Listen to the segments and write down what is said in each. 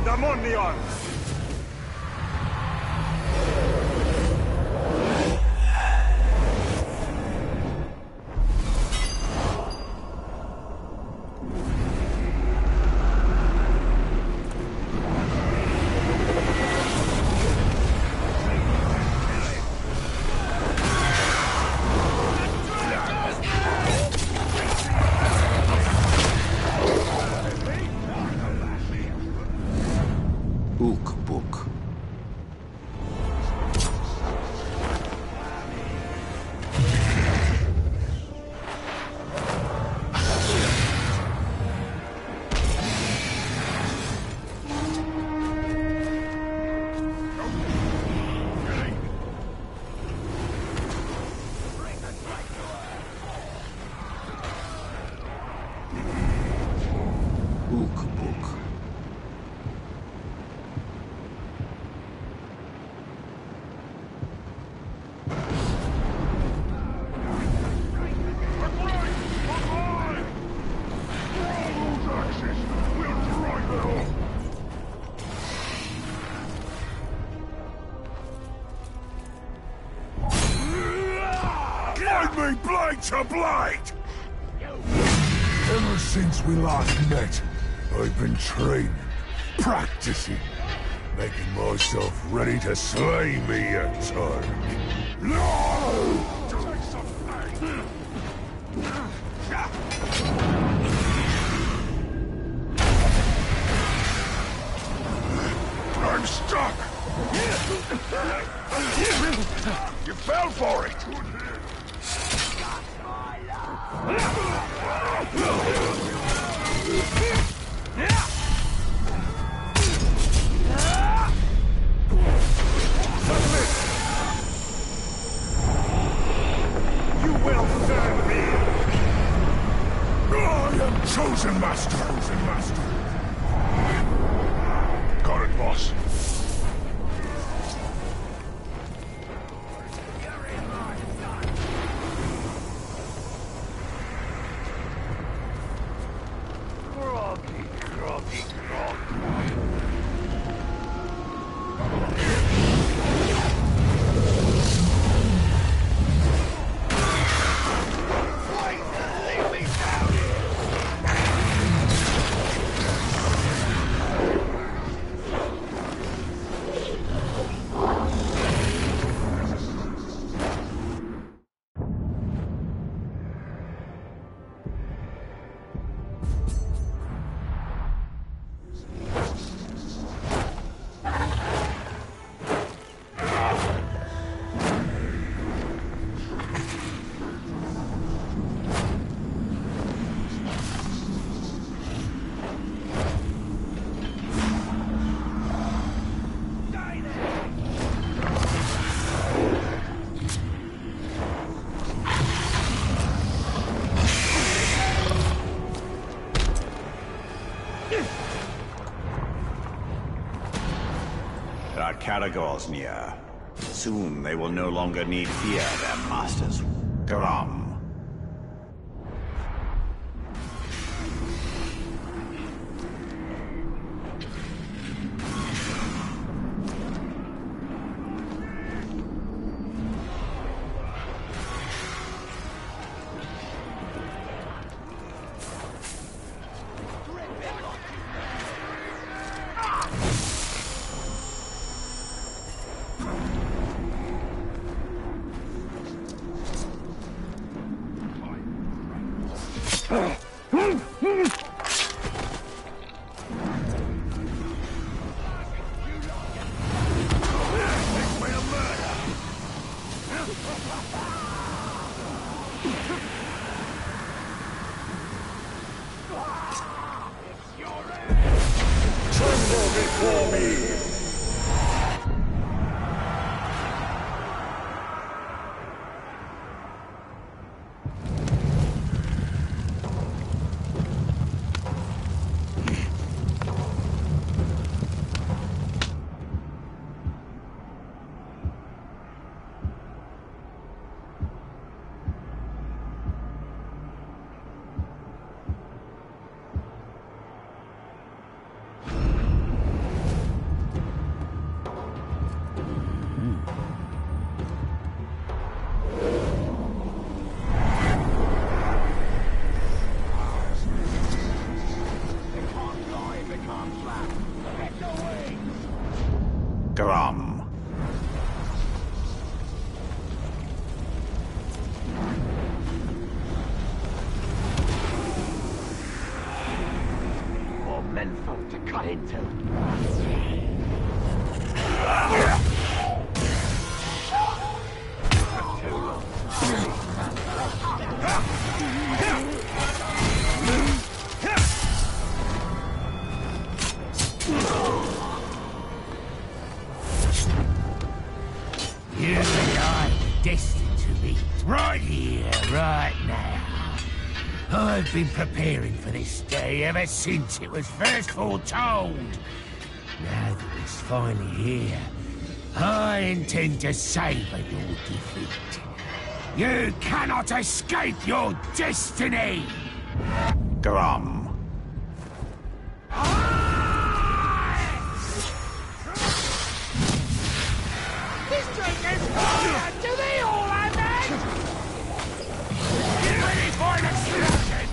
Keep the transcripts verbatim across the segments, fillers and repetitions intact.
Pandemonium! Ook-Book. Ook-Book. Find me blade to blade! Ever since we last met, I've been training, practicing, making myself ready to slay me a time. No! I'm stuck! You fell for it! You will serve me! I am chosen master! Chosen master! Got it, boss. Groggy, groggy, groggy. There are Caragors near. Soon they will no longer need fear their masters. Grom. Tremble before me! menfolk to cut into. You and I are destined to meet right here, right now. I've been preparing for this day ever since it was first foretold. Now that it's finally here, I intend to savor your defeat. You cannot escape your destiny! Grom. This drink is fire! Do they all have that? Get ready for an explosion!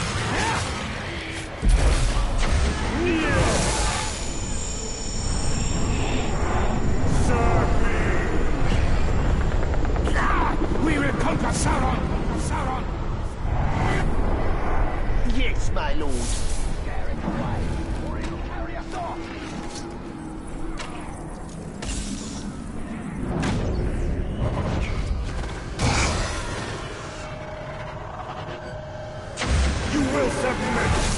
We will conquer Sauron! Sauron! Yes, my lord. You will submit!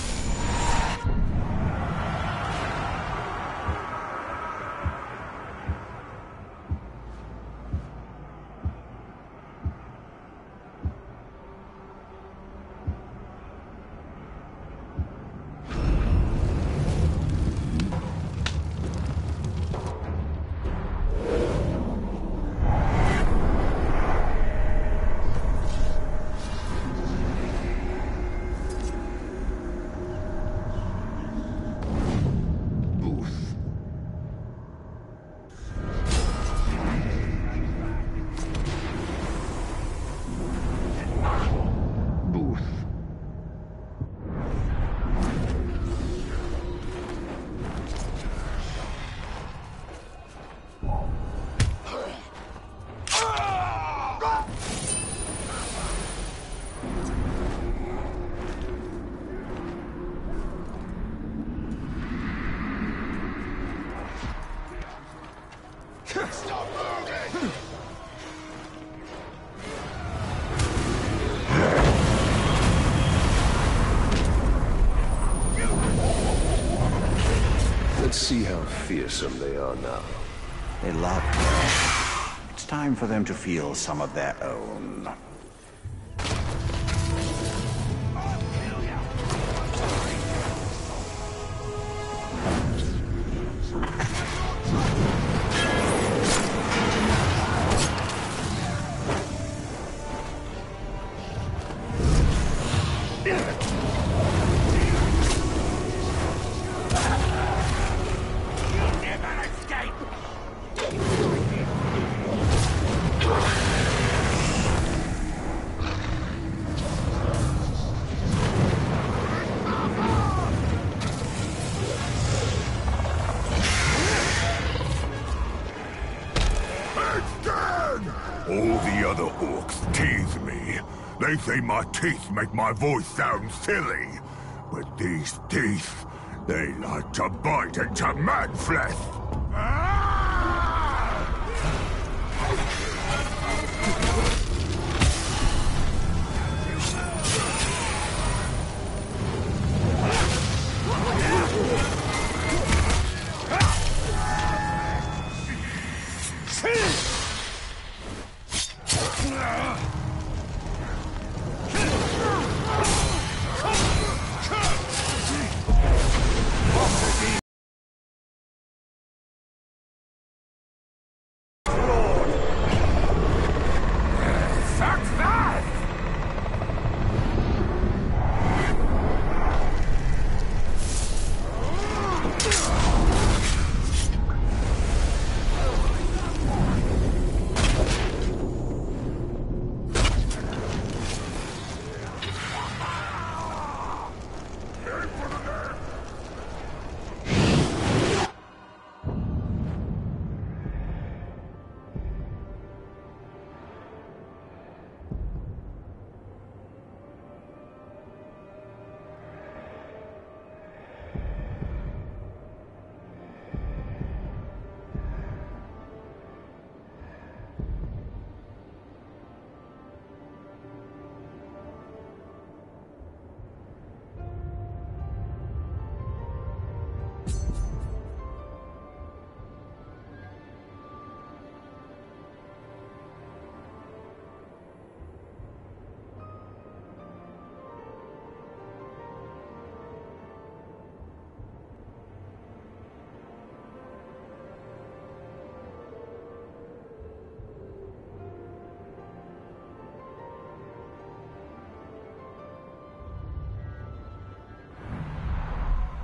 Stop moving! Let's see how fearsome they are now. They love you. It's time for them to feel some of their own. All the other orcs tease me. They say my teeth make my voice sound silly. But these teeth, they like to bite into man flesh.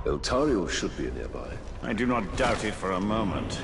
Eltario should be nearby. I do not doubt it for a moment.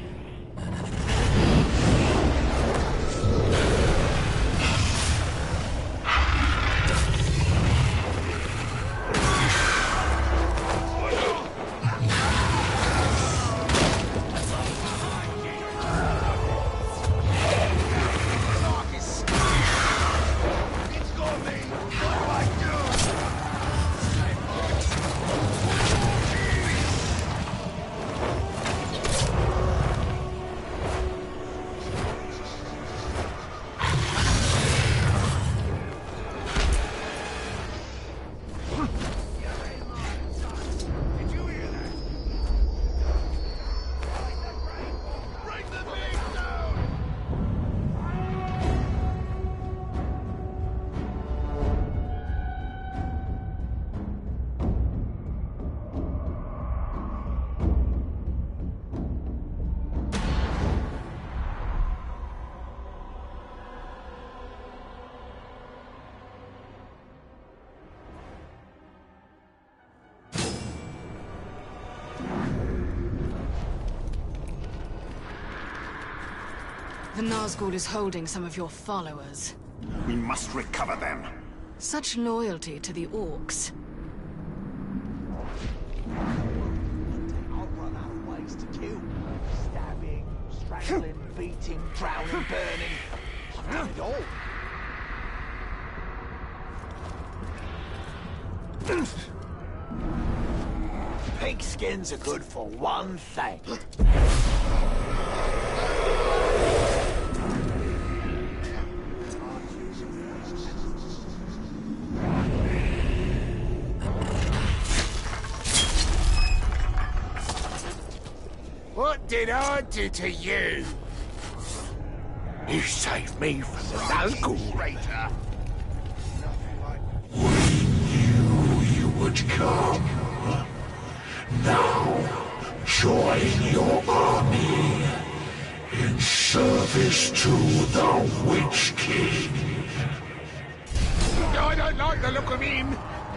The Nazgul is holding some of your followers. We must recover them. Such loyalty to the Orcs. I'll run out of ways to kill. Stabbing, strangling, beating, drowning, burning. I've done it all. Pig skins are good for one thing. What did I do to you? You saved me from the Nazgul Raider. You would come. Now, join your army in service to the Witch King. I don't like the look of him.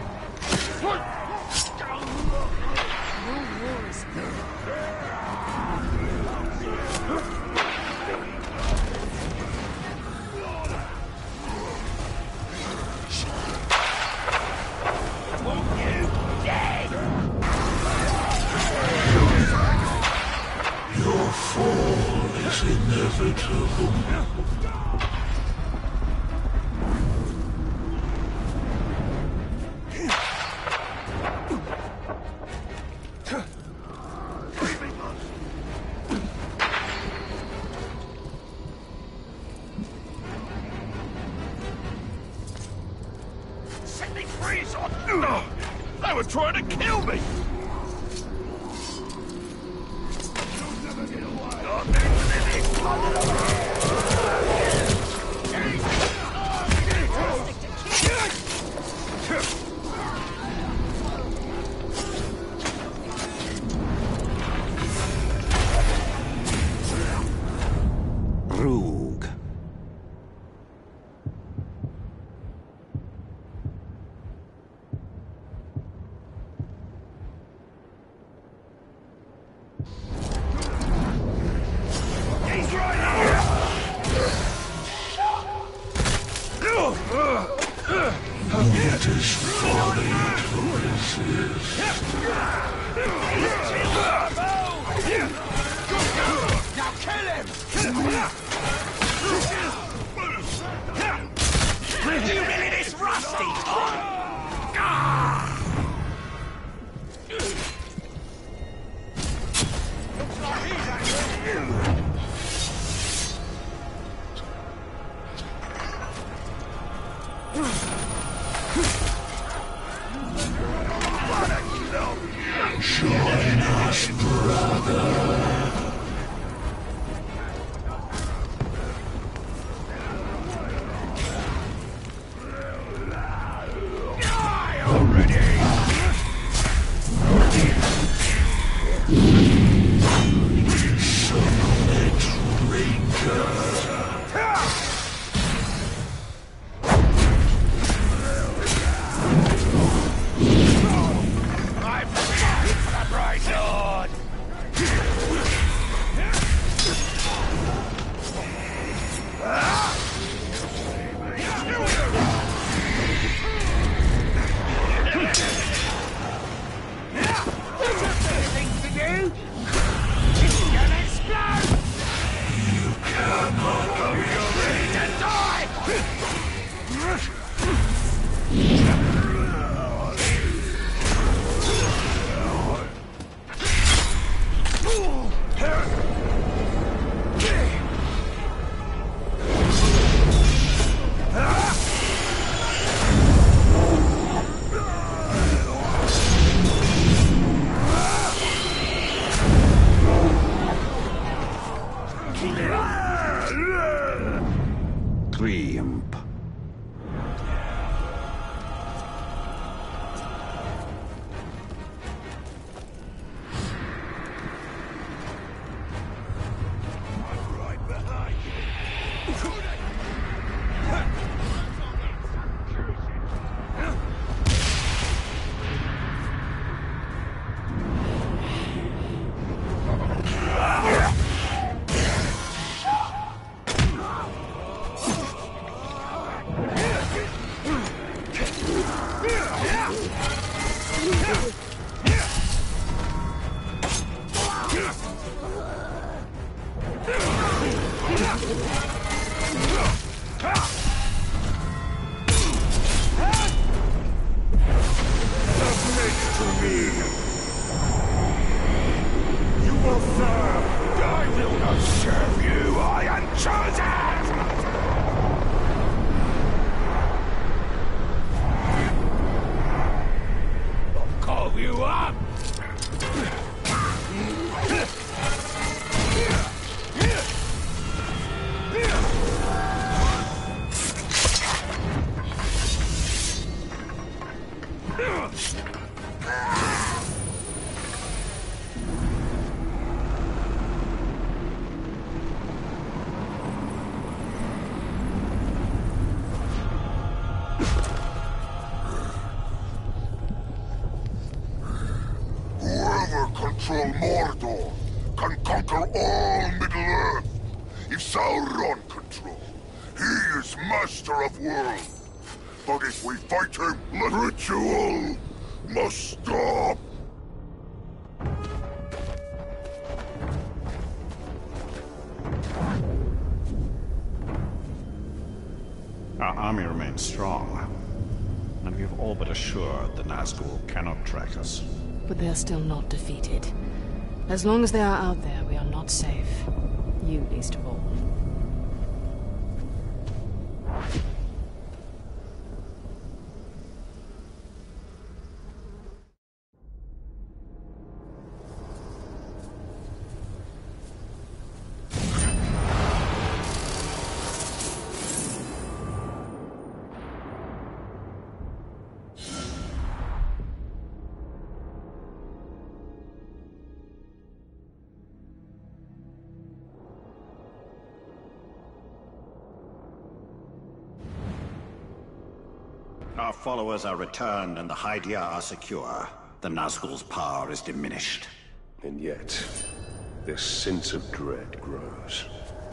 Your war is Your fall is inevitable. Set me free, son! They were trying to kill me! Roog. He's right here! It is folly to resist. Now kill him! You really this rusty, Tom? Control Mordor can conquer all Middle-earth. If Sauron control, he is master of worlds. But if we fight him, the ritual must stop. Our army remains strong, and we have all but assured the Nazgul cannot track us. But they are still not defeated. As long as they are out there, we are not safe. You least of all. Our followers are returned and the Hydia are secure. The Nazgul's power is diminished. And yet, this sense of dread grows.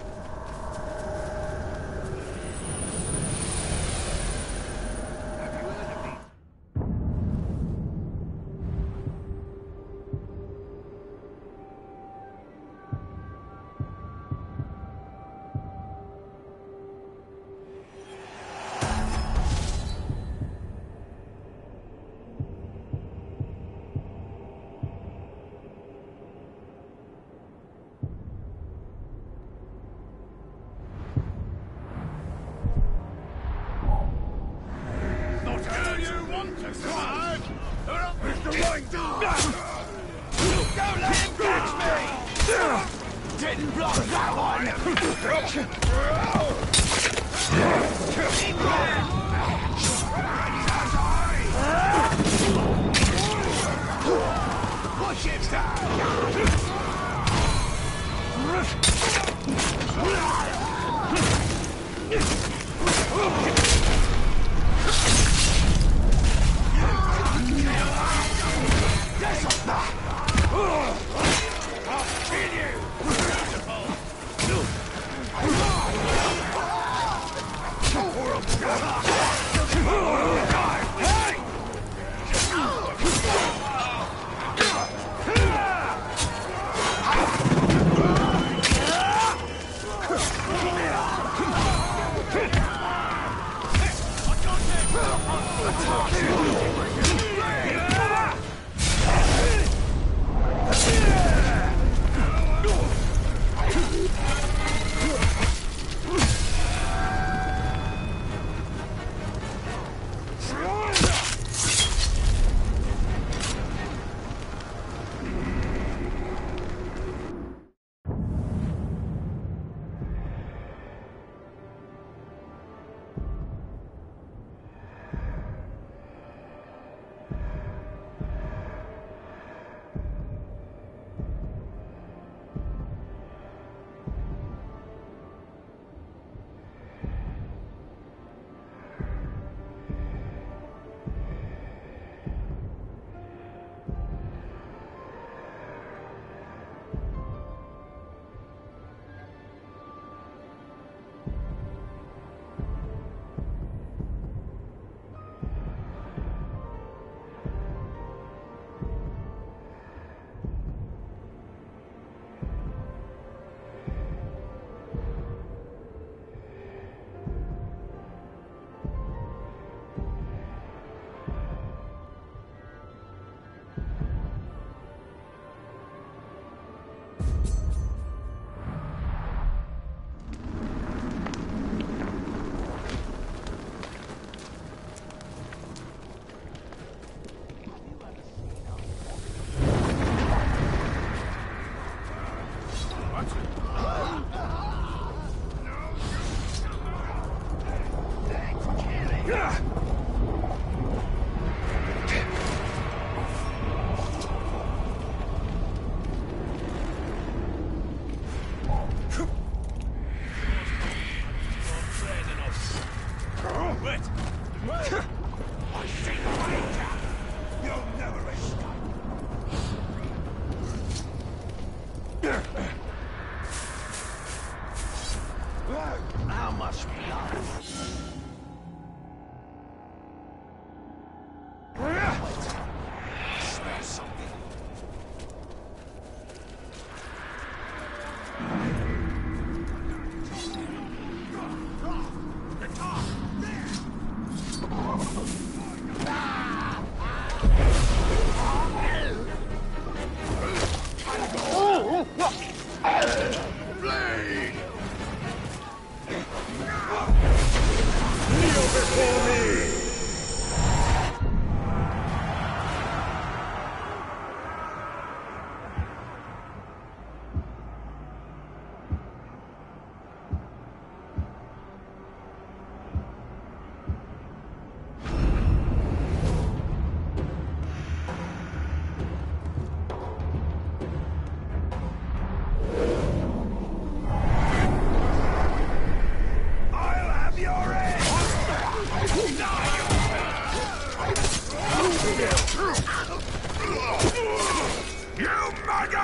Didn't block that one! Push it down! I'll kill you!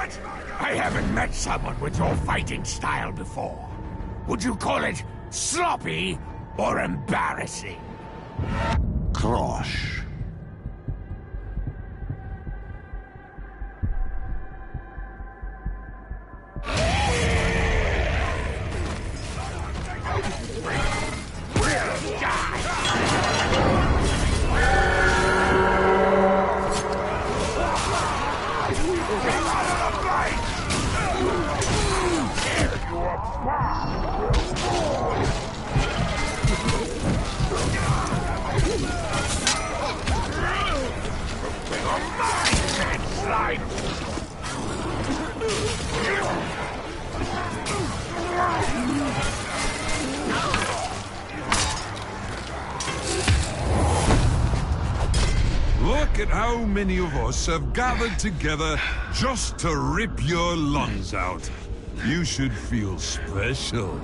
What? I haven't met someone with your fighting style before. Would you call it sloppy or embarrassing? Krosh. Look at how many of us have gathered together just to rip your lungs out. You should feel special.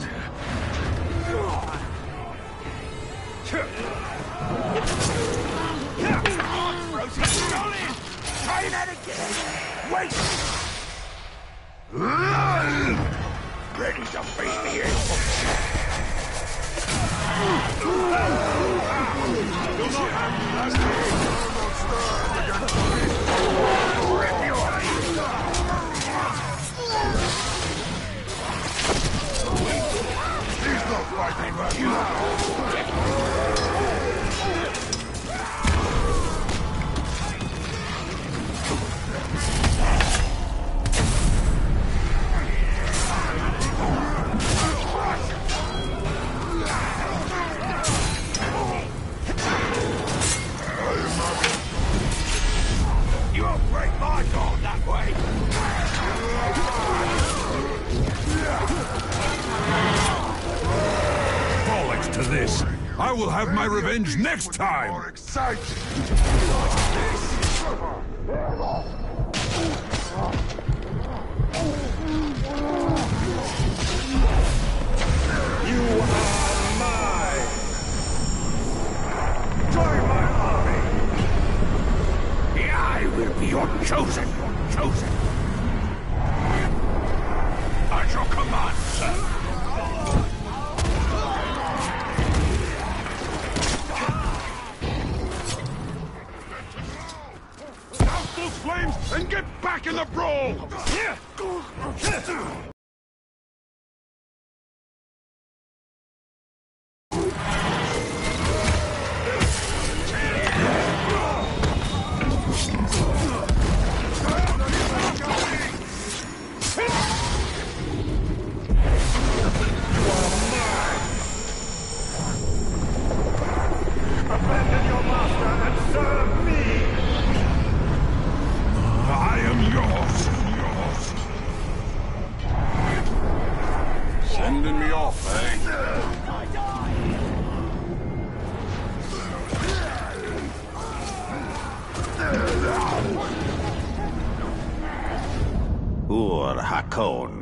Try that again! Wait! Ready to face the end! You'll not have me last Rip your eyes! He's not fighting for you! You'll break my guard that way! Bollocks to this! I will have my revenge next time! More exciting! You are mine! Join my army! I will be your chosen, chosen. At your command, sir. Douse those flames and get back in the brawl! Abandon your master and serve me! I am yours, yours. Sending me off, eh? Ur Hakon.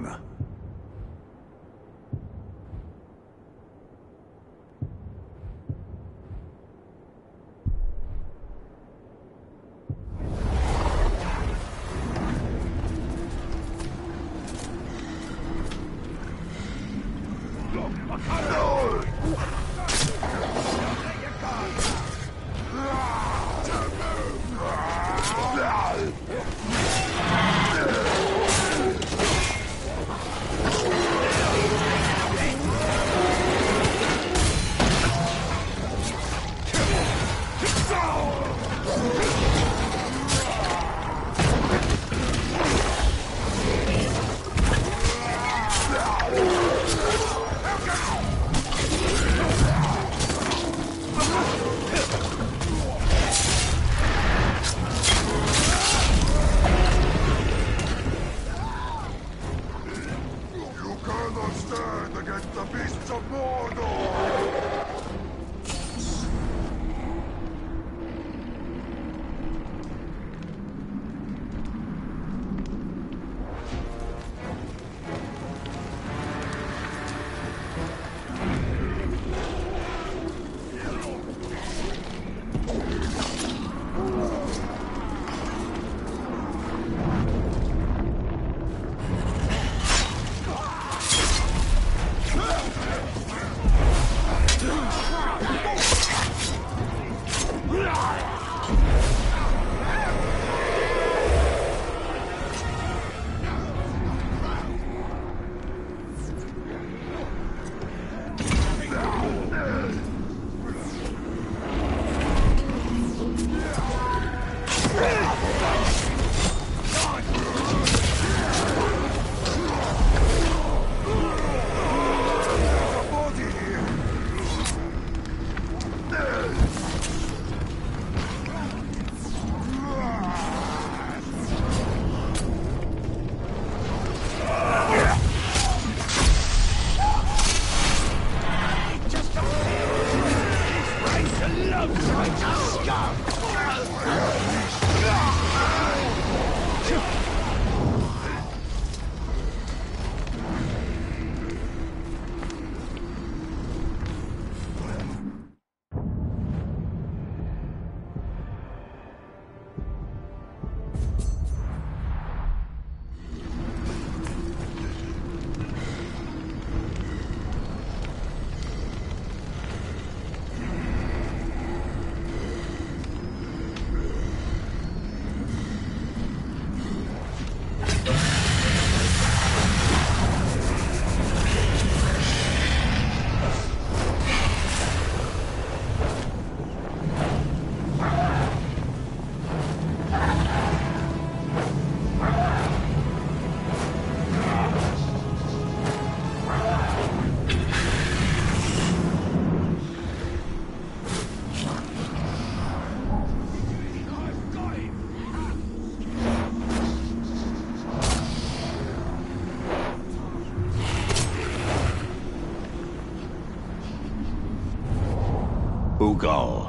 Ugal.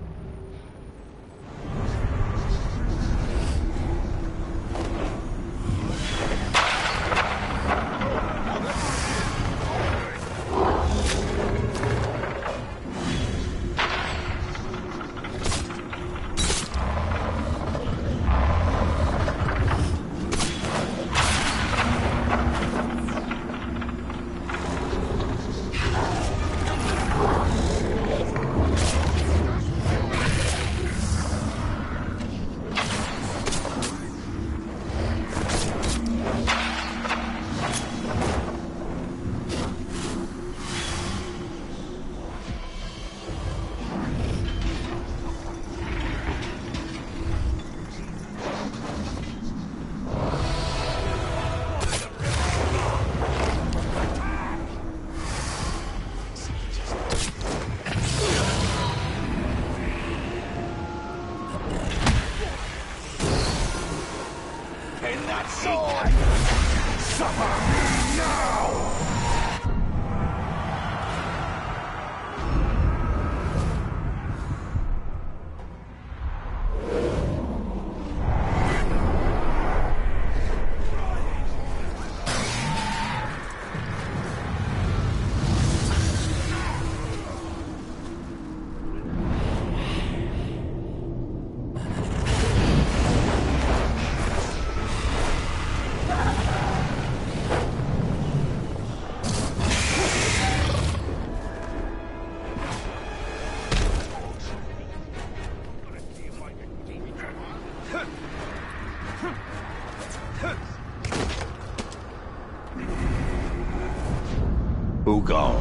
Ugal.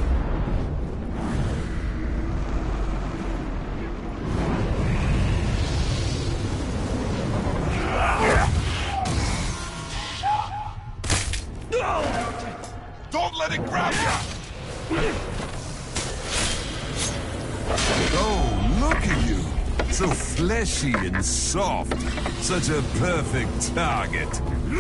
Don't let it grab you! Oh, look at you! So fleshy and soft. Such a perfect target.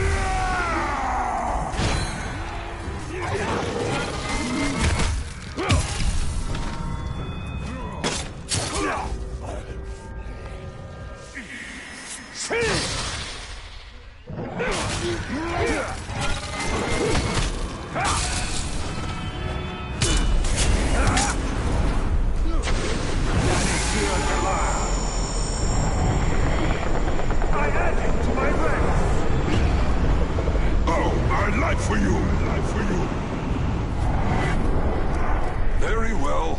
For you, life for you. Very well.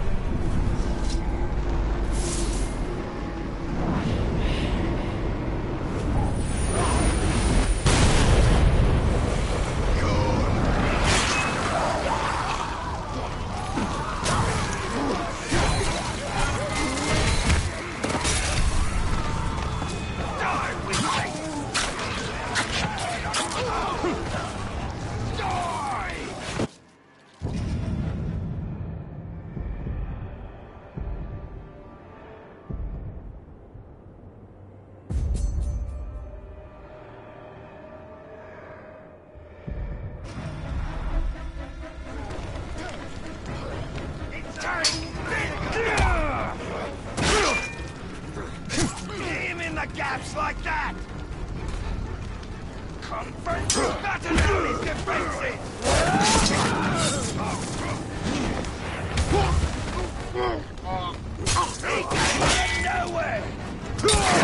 Him in the gaps like that! Comfort! Batten down his defenses! He can get nowhere!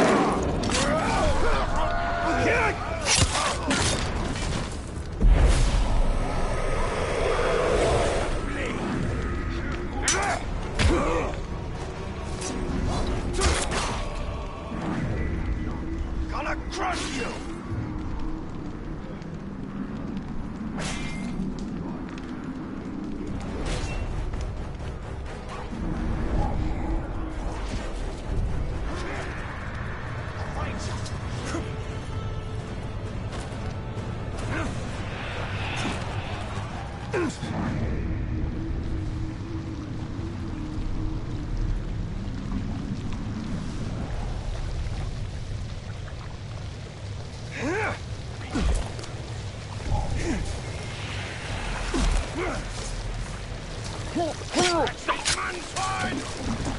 Gonna crush you! Man's fine!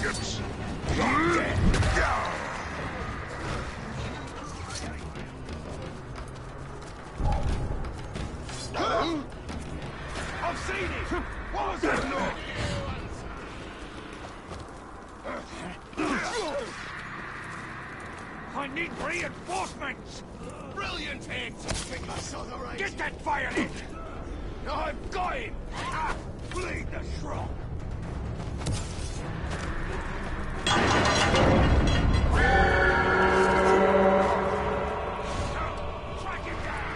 maggots! I've seen it! What was that noise? I need reinforcements! Brilliant hit! Think I saw the right. Get that violin! I've got him! Ah, bleed the shrub! Track him down!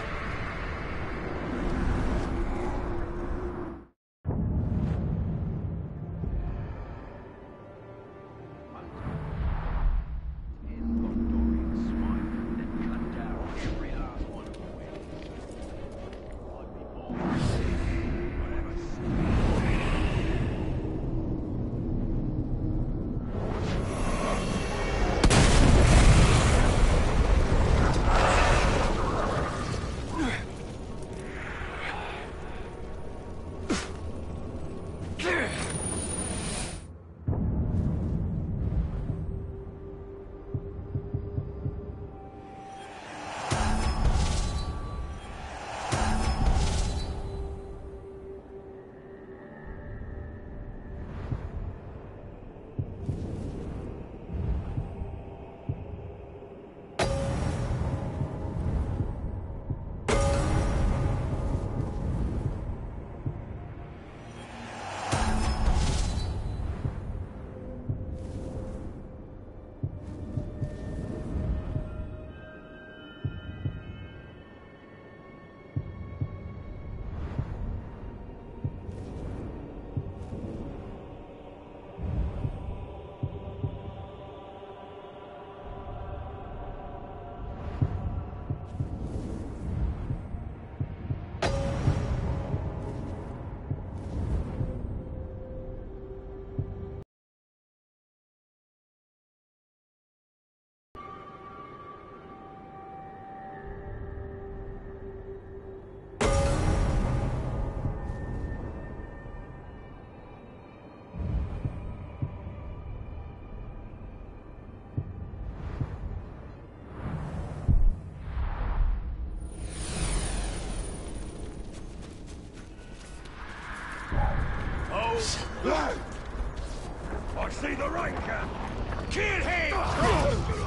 I see the Ranger! Kill him!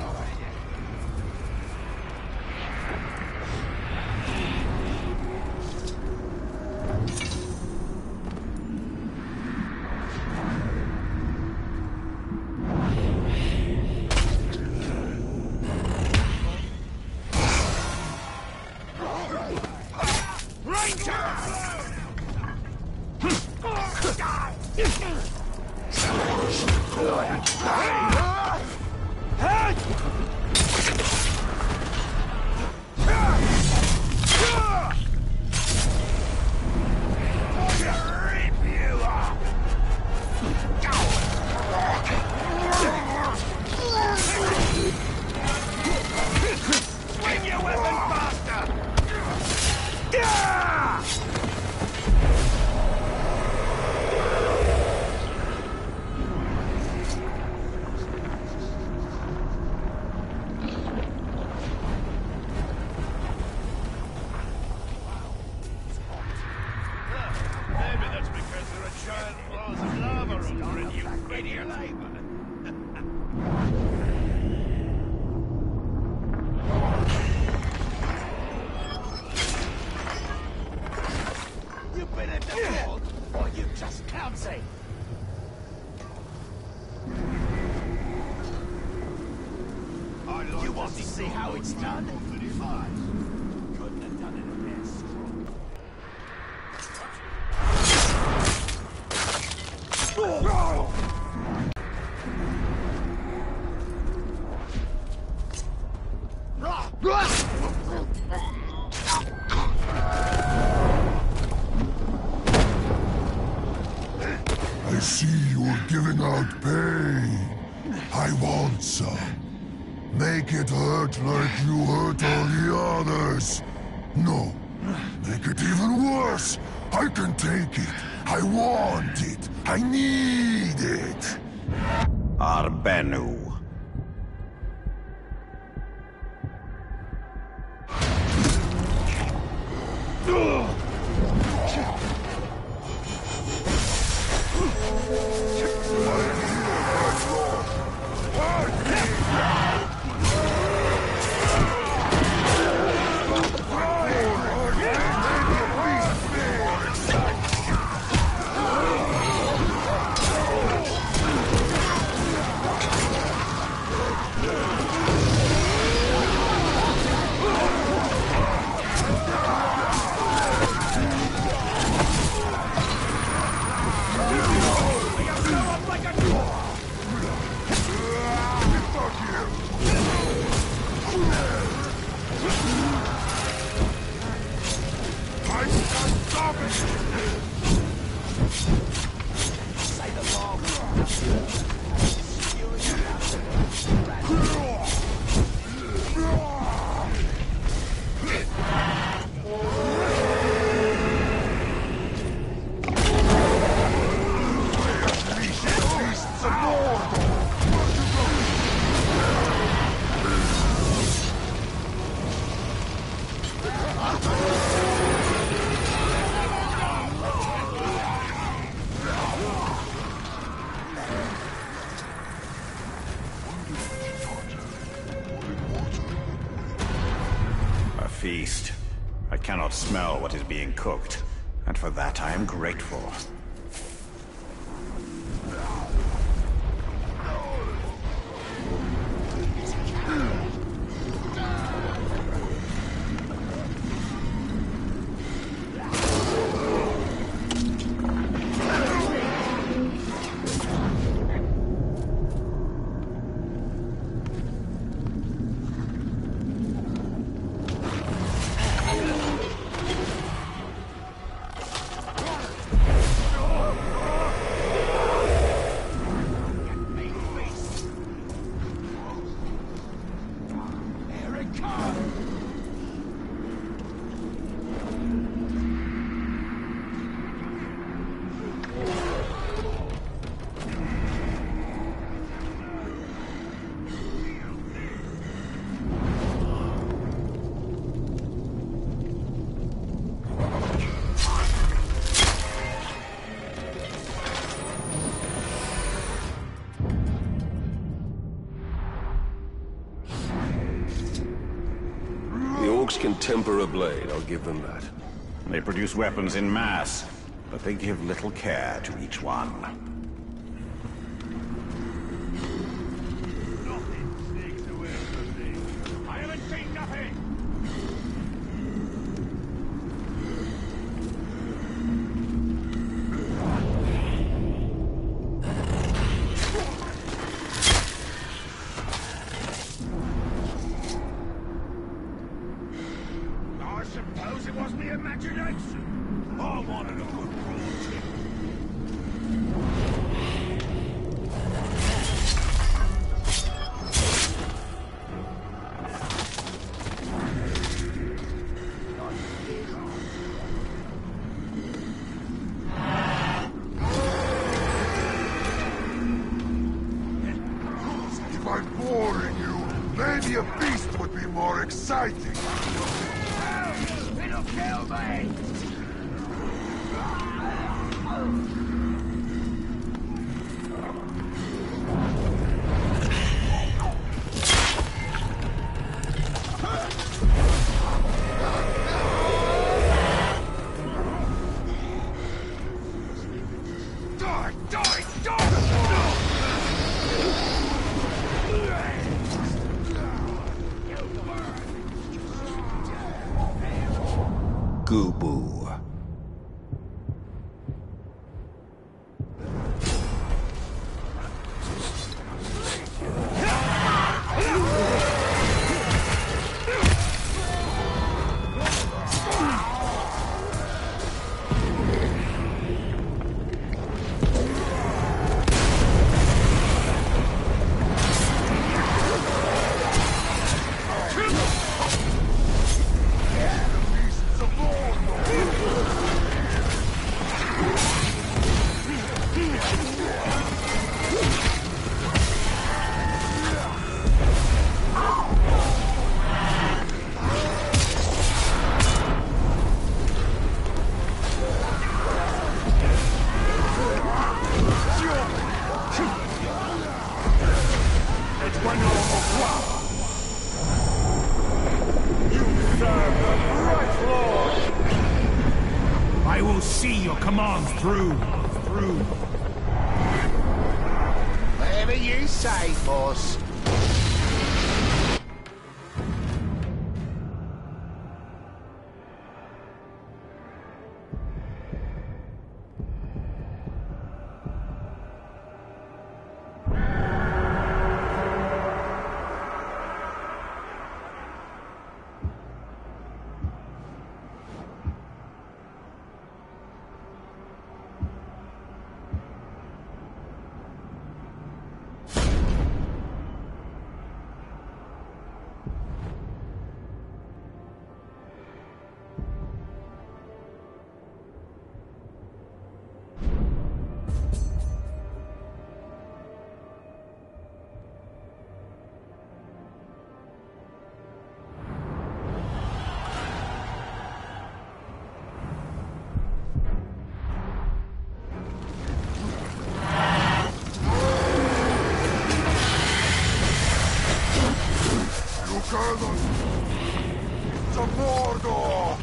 You want to see how it's done? Couldn't have done it a bit strong. I see you're giving out pain. I want some. Make it hurt like you hurt all the others. No, make it even worse. I can take it. I want it. I need it. Arbenu. Feast. I cannot smell what is being cooked, and for that I am grateful. Can temper a blade, I'll give them that. They produce weapons in mass, but they give little care to each one. Nothing sneaks away from me. I haven't seen nothing! I suppose it was me imagination. I wanted a good project. If I'm boring you, maybe a beast would be more exciting. It'll kill me! Die! Die! Gubu. The beasts of Mordor! will see your commands through. Through. Whatever you say, boss. To Mordor!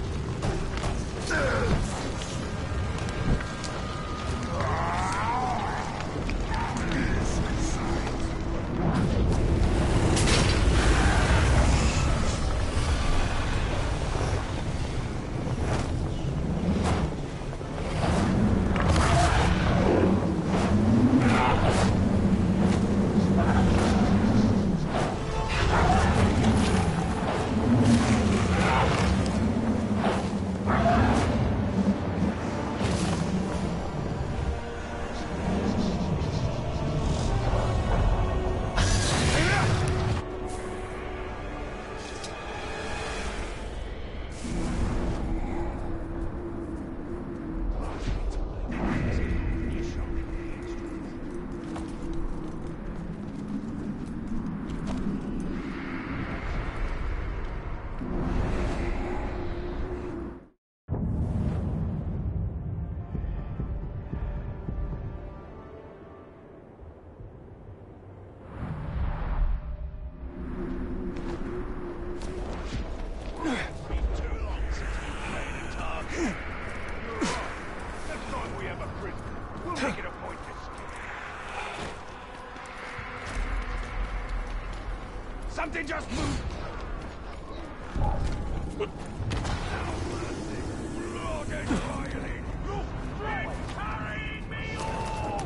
Something just moved! Blood and violence! Your strength carrying me all!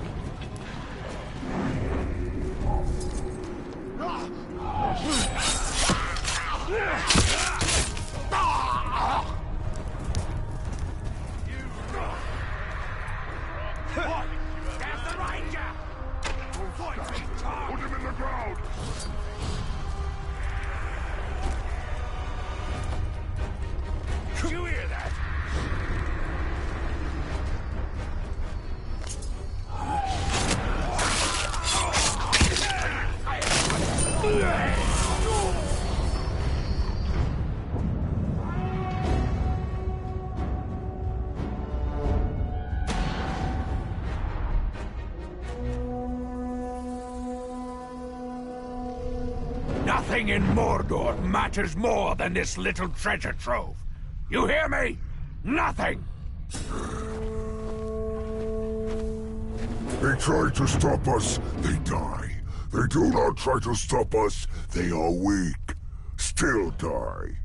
What? There's the Ranger! Fighting time! Put him in the ground! Did you hear that? Nothing in Mordor matters more than this little treasure trove. You hear me? Nothing! They try to stop us, they die. They do not try to stop us, they are weak. Still die.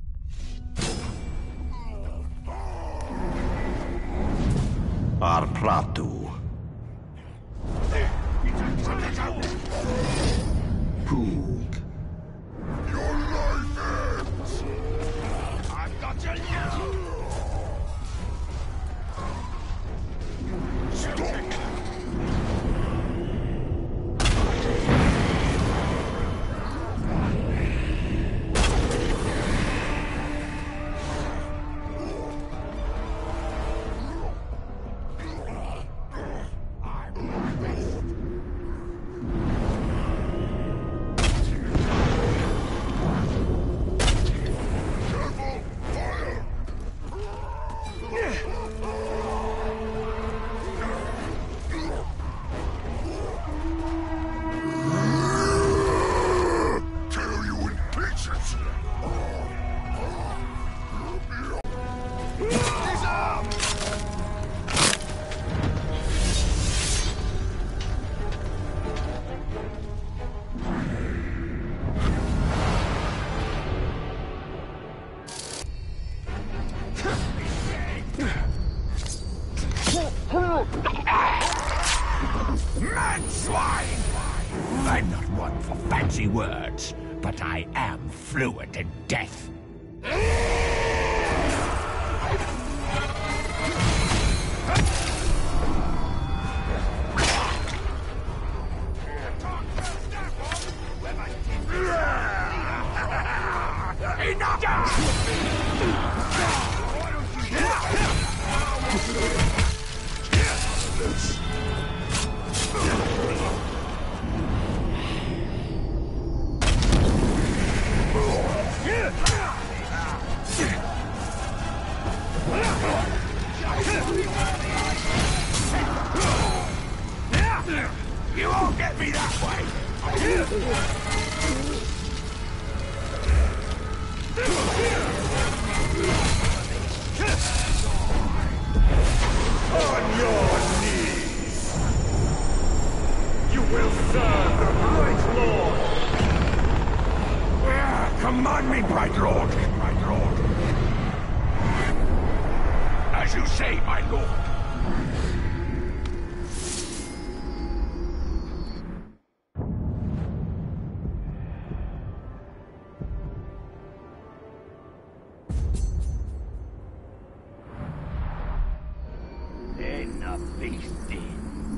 Arpratu. Poog. Your life ends! I've got you now! Stop! Disarm! but I am fluent in death. You won't get me that way! On your knees! You will serve the Bright Lord! Yeah, command me, Bright Lord! Bright Lord! As you say, my lord! Enough feasting.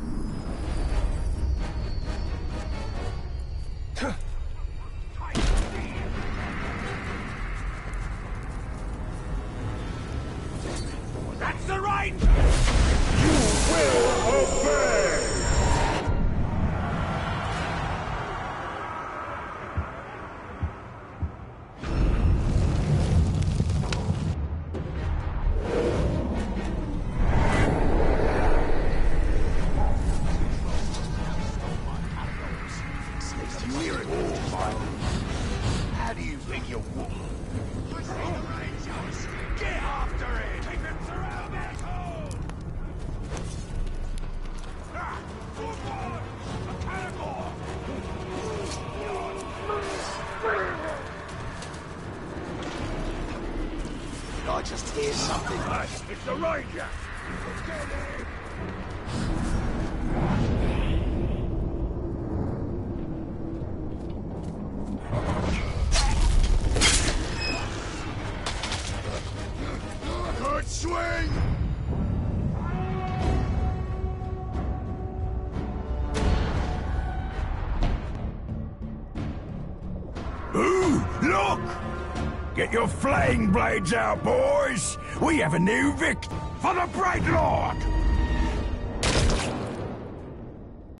That's the right! You will obey! How do you think you walk? Get after it! Make him surround that hole! Ah! Football! A cannonball! Did I just hear something? It's the Ranger! Get him! Good swing! Ooh, look! Get your flaying blades out, boys! We have a new victim for the Bright Lord!